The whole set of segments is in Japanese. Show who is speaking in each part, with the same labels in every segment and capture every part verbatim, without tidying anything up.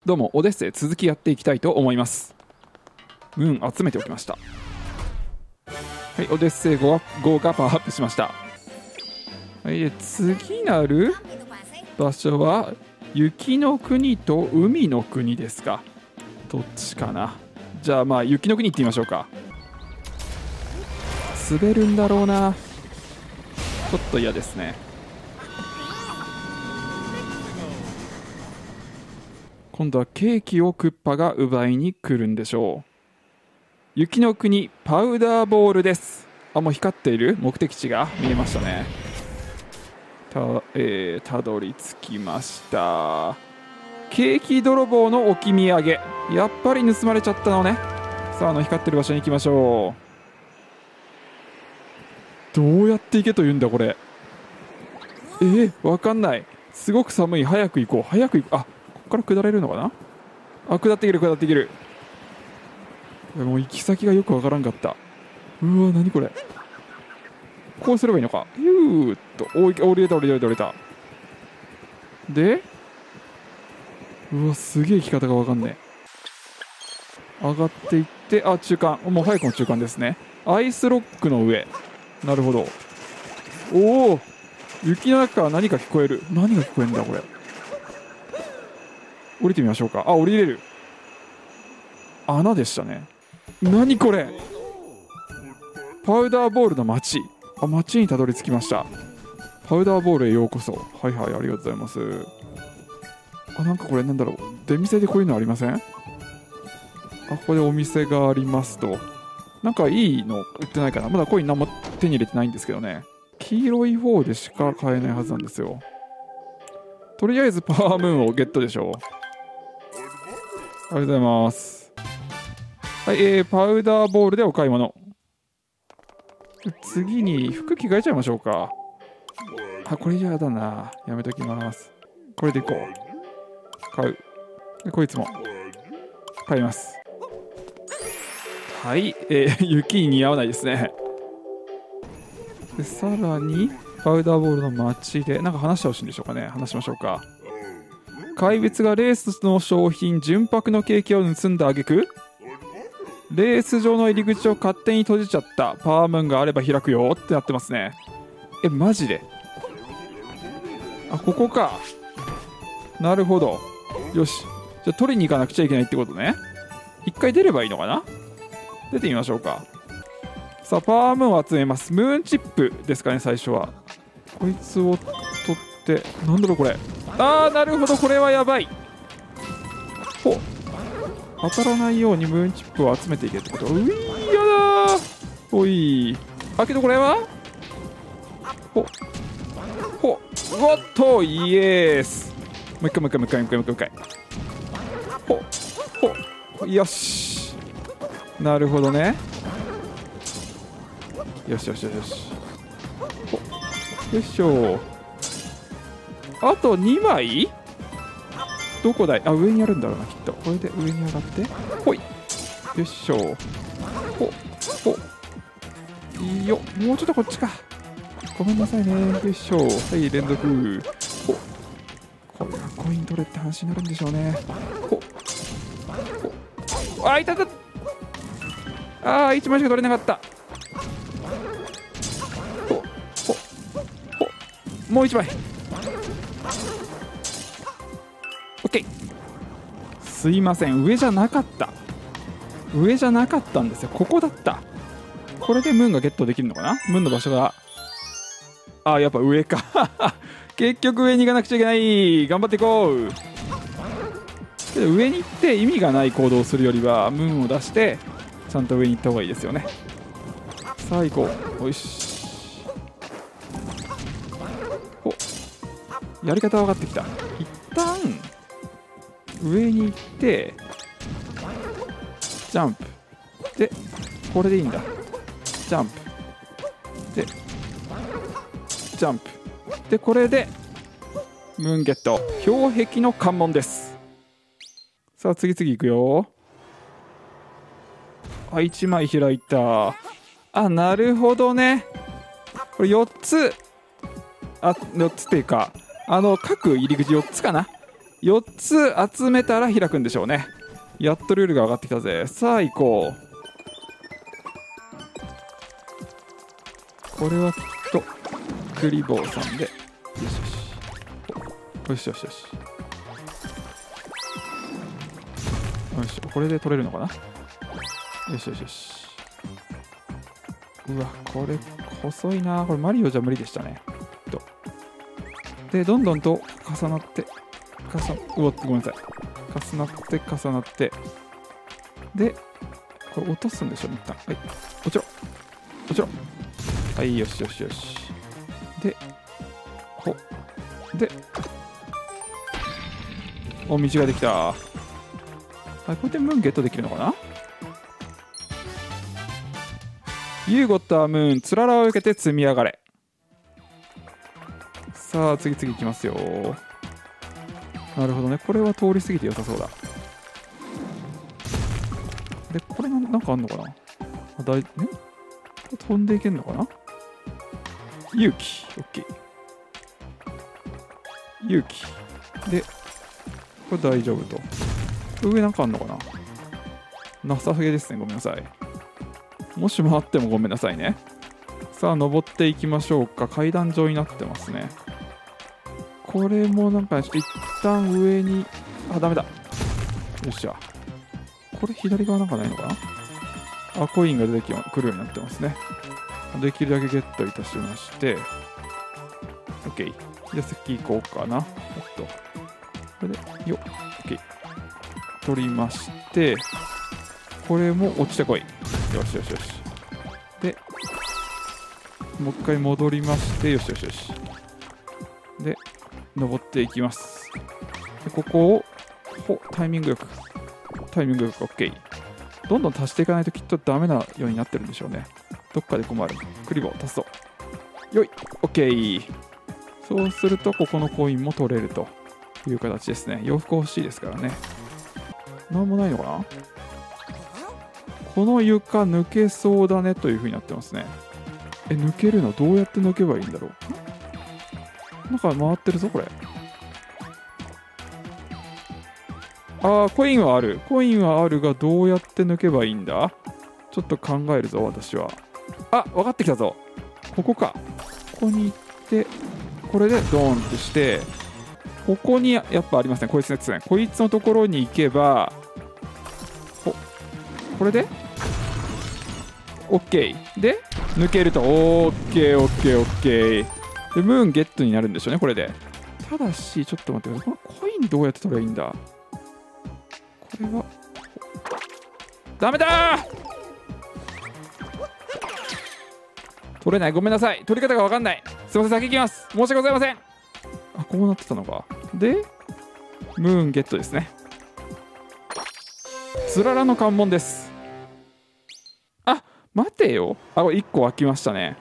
Speaker 1: どうもオデッセイ続きやっていきたいと思います。うん集めておきました。はい、オデッセイごがごがパワーアップしました。はい、で次なる場所は雪の国と海の国ですか。どっちかな。じゃあまあ雪の国行ってみましょうか。滑るんだろうな。ちょっと嫌ですね。今度はケーキをクッパが奪いに来るんでしょう。雪の国パウダーボールです。あ、もう光っている目的地が見えましたね。た、えー、たどり着きました。ケーキ泥棒の置き土産、やっぱり盗まれちゃったのね。さあ、あの光ってる場所に行きましょう。どうやって行けというんだこれ。えー、わかんない。すごく寒い。早く行こう早く行こう。あ、ここから下れるのかな。あ、下っていける下っていける。もう行き先がよくわからんかった。うわ何これ。こうすればいいのか。ゆーっとお降りれた降りれた降りれた。でうわすげえ行き方がわかんねえ。上がっていって、あ中間、もう早くも中間ですね。アイスロックの上。なるほど。おお雪の中から何か聞こえる。何が聞こえるんだこれ。降りてみましょうか。あ降りれる。穴でしたね。何これ。パウダーボールの街。あ街にたどり着きました。パウダーボールへようこそ。はいはいありがとうございます。あなんかこれなんだろう。出店でこういうのありません？あここでお店がありますと。なんかいいの売ってないかな。まだコイン何も手に入れてないんですけどね。黄色い方でしか買えないはずなんですよ。とりあえずパワームーンをゲットでしょう。ありがとうございます。はい、えー、パウダーボールでお買い物。次に服着替えちゃいましょうか。あ、これじゃだな。やめときます。これでいこう。買う。でこいつも買います。はい、えー、雪に似合わないですね。でさらにパウダーボールの街でなんか話してほしいんでしょうかね。話しましょうか。怪物がレースの商品純白のケーキを盗んだ挙句、レース場の入り口を勝手に閉じちゃった。パワームーンがあれば開くよってなってますね。えマジで。あここか。なるほど。よしじゃあ取りに行かなくちゃいけないってことね。一回出ればいいのかな。出てみましょうか。さあパワームーンを集めます。ムーンチップですかね最初は。こいつを取ってなんだろうこれ。あーなるほどこれはやばい。ほ当たらないようにムーンチップを集めていけってこと。ういやだー。おいあけどこれはほほおっとイエース。もう一回もう一回もう一回もう一回もう一回ほほよしなるほどね。よしよしよしよしほよいしょ。あとにまいどこだい。あ上にあるんだろうなきっと。これで上に上がってほいよいしょほほいいよ。もうちょっとこっちか。ごめんなさいね。よいしょはい連続ほこれはコイン取れって話になるんでしょうね。ほほあいたたあーいちまいしか取れなかった。ほほほもういちまい。オッケー。すいません上じゃなかった。上じゃなかったんですよ。ここだった。これでムーンがゲットできるのかな。ムーンの場所があーやっぱ上か結局上に行かなくちゃいけない。頑張っていこう。けど上に行って意味がない行動をするよりはムーンを出してちゃんと上に行った方がいいですよね。さあ行こう。おいしおやり方分かってきた。一旦上に行ってジャンプでこれでいいんだ。ジャンプでジャンプでこれでムーンゲット。氷壁の関門です。さあ次々いくよ。あいちまい開いた。あなるほどね。これよっつあよっつっていうかあの各入り口よっつかな。 よっつ集めたら開くんでしょうね。やっとルールが上がってきたぜ。さあ行こう。これはきっとクリボーさんで、よしよしよしよしよしよし、これで取れるのかな。よしよしよし。うわ、これ細いな。これマリオじゃ無理でしたね。とでどんどんと重なって重なうわごめんなさい、重なって重なって、でこれ落とすんでしょ一旦。はい、落ちろ落ちろ。はい、よしよしよし。でほでお、道ができた。はい、これでムーンゲットできるのかな。You got a moon、つららを受けて積み上がれ。さあ次々いきますよ。なるほどね、これは通り過ぎて良さそうだ。でこれな、なんかあんのかな。あだいん飛んでいけんのかな。勇気 OK、 勇気でこれ大丈夫と。上なんかあんのかな。なさげですね、ごめんなさい。もしもあってもごめんなさいね。さあ登っていきましょうか。階段状になってますね。これもなんかちょっと一旦上に、あダメだ。よっしゃ。これ左側なんかないのかな。あ、コインが出てくるようになってますね。できるだけゲットいたしまして OK。 じゃあ次行こうかな。おっとこれでよっ OK 取りまして、これも落ちてこい。よしよしよし。でもう一回戻りまして、よしよしよし。で登っていきます。でここをほタイミングよくタイミングよく OK。 どんどん足していかないときっとダメなようになってるんでしょうね。どっかで困る。クリボー足すぞ。よい OK。 そうするとここのコインも取れるという形ですね。洋服欲しいですからね。なんもないのかな。この床抜けそうだねという風になってますね。え、抜けるのどうやって抜けばいいんだろう。なんか回ってるぞこれ。あー、コインはある。コインはあるがどうやって抜けばいいんだ。ちょっと考えるぞ私は。あ、分かってきたぞ。ここか。ここに行ってこれでドーンってして、ここにやっぱありますね、こいつですね。こいつのところに行けば、おこれで OK で抜けると OKOKOK でムーンゲットになるんでしょうねこれで。ただしちょっと待ってください、このコインどうやって取ればいいんだ。これはダメだー、取れない。ごめんなさい、取り方が分かんない。すいません、先行きます。申し訳ございません。あ、こうなってたのか。でムーンゲットですね。つららの関門です。あ、待てよ。あ、これいっこ空きましたね。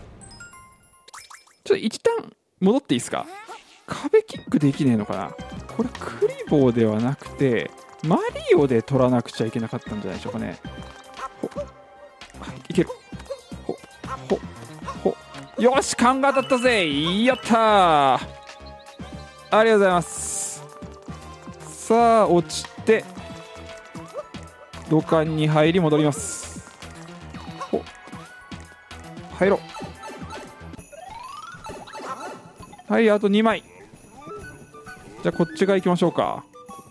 Speaker 1: ちょっと一旦戻っていいですか。壁キックできねえのかな。これクリボーではなくてマリオで取らなくちゃいけなかったんじゃないでしょうかね。ほいける。ほほほよし、勘が当たったぜ。やったー、ありがとうございます。さあ落ちて土管に入り戻ります。ほ入ろう。はい、あとにまい。じゃあこっち側行きましょうか。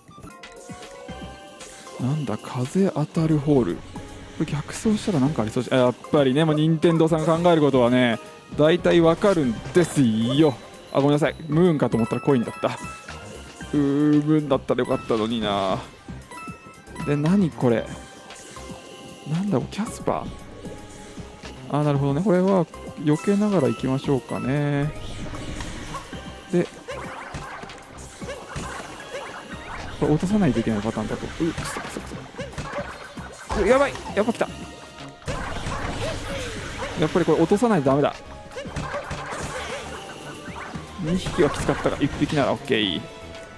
Speaker 1: なんだ、風当たるホール。これ逆走したらなんかありそうじゃ。やっぱりね、もう任天堂さんが考えることはね大体わかるんですよ。あ、ごめんなさい、ムーンかと思ったらコインだった。うームーンだったらよかったのにな。で何これ、なんだろう、キャスパー。あ、なるほどね、これは避けながら行きましょうかね。でこれ落とさないといけないパターンだと。うっ、くそくそくそ、やばい、やっぱ来た。やっぱりこれ落とさないとダメだ。にひきはきつかったがいっぴきなら OK。 え、い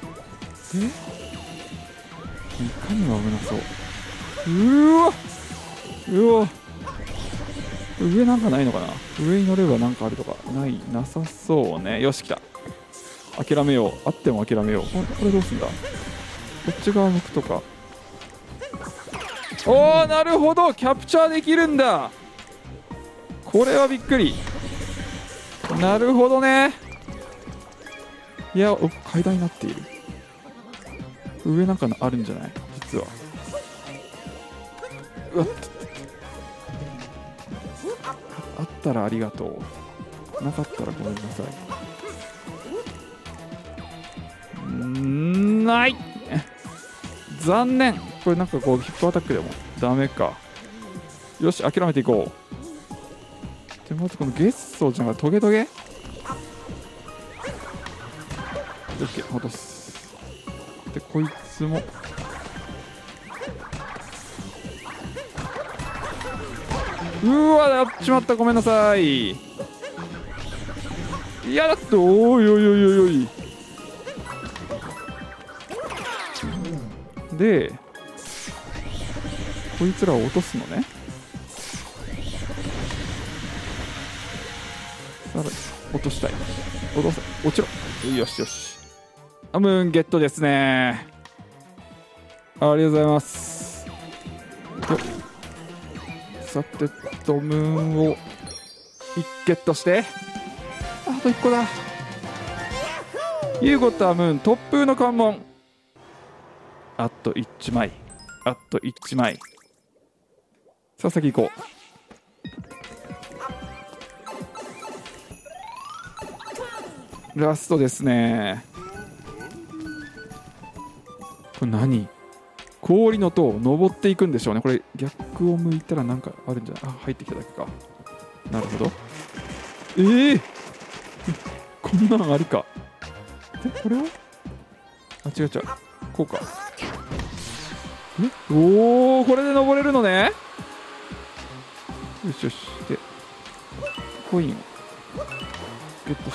Speaker 1: かにも危なそう。うわうわ、上なんかないのかな。上に乗ればなんかあるとかない、なさそうね。よし来た。 諦めよう。あっても諦めよう。ここれどうすんだ。こっち側向くとか。おお、なるほど、キャプチャーできるんだ。これはびっくり。なるほどね。いや、お階段になっている。上なんかあるんじゃない、実は。うわっ、あったらありがとう、なかったらごめんなさい。んーない残念。これなんかこうヒップアタックでもダメか。よし、諦めていこう。でまずこのゲッソーじゃなくてトゲトゲ、オッケー、落とす。でこいつもうわ、やっちまった、ごめんなさい。いやだって、おいおいおいおいおい。でこいつらを落とすのね。さら落としたい。落とせ、落ちろ。よしよし、アムーンゲットですね。ありがとうございます。さてとムーンをいちゲットして、あといっこだ。ユーゴとアムーン突風の関門。あといちまい、あといちまい。さあ先行こう。ラストですね。これ何、氷の塔登っていくんでしょうね。これ逆を向いたらなんかあるんじゃない。あ、入ってきただけか。なるほど。ええー、こんなんあるか。でこれはあ、違う違う、こうか。え、おお、これで登れるのね。よしよし。でコインをゲットして、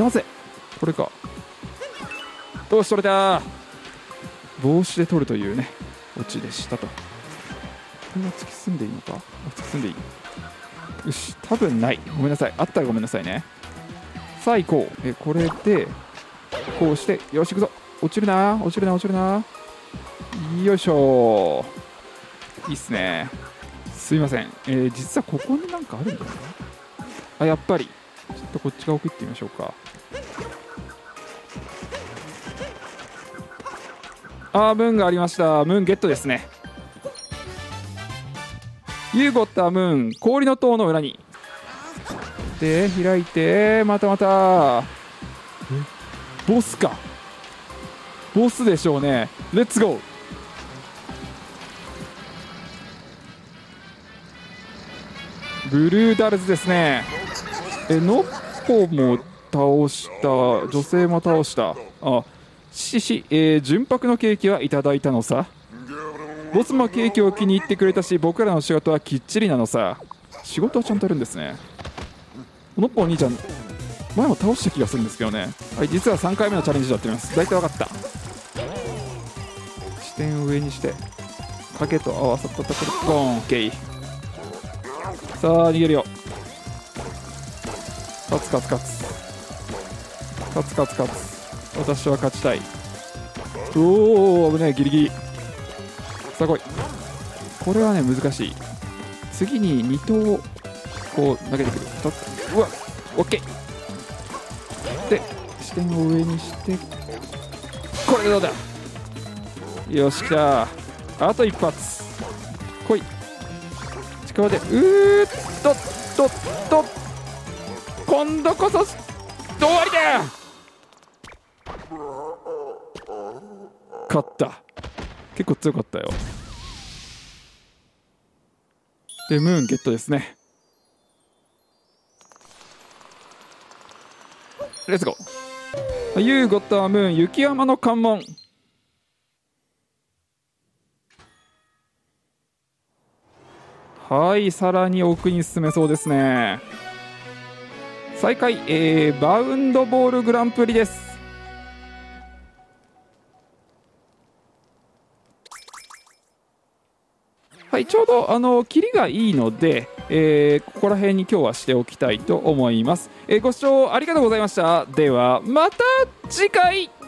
Speaker 1: なぜこれか。よし、取れた。帽子で取るというねオチでしたと。これは突き進んでいいのか。あ、突き進んでいい。よし、多分ない。ごめんなさい。あったらごめんなさいね。さあ行こう。えこれでこうして、よし行くぞ。落ちるな落ちるな落ちるな。よいしょ。いいっすね。すいません、えー、実はここになんかあるんだよね。あ、やっぱりちょっとこっち側奥行ってみましょうか。あー、ムーンがありました。ムーンゲットですね。ユーゴッタムーン氷の塔の裏にで開いて、またまたボスか。ボスでしょうね。レッツゴー。ブルーダルズですね。えノッポも倒した、女性も倒した。あ、しし、えー、純白のケーキはいただいたのさ。ボスもケーキを気に入ってくれたし、僕らの仕事はきっちりなのさ。仕事はちゃんとやるんですね。ノッポお兄ちゃん前も倒した気がするんですけどね。はい、実はさんかいめのチャレンジだってます。大体分かった。視点を上にして影と合わさったところ、ゴーン。オッケー。さあ逃げるよ。勝つ勝つ勝つ勝つ勝つ勝つ。私は勝ちたい。おお危ねえ、ギリギリ。さあ来い。これはね難しい。次にに投をこう投げてくる。うわオッケーで視点を上にして、これでどうだ。よし来た。あと一発来い。力でうーっとっとっと。今度こそ終わりだ。勝った。結構強かったよ。でムーンゲットですね。レッツゴー。ユーゴットはムーン雪山の関門。はい、さらに奥に進めそうですね。再開、えー、バウンドボールグランプリです。ははい、ちょうどあのキリがいいので、えーここら辺に今日はしておきたいと思います。えーご視聴ありがとうございました。ではまた次回。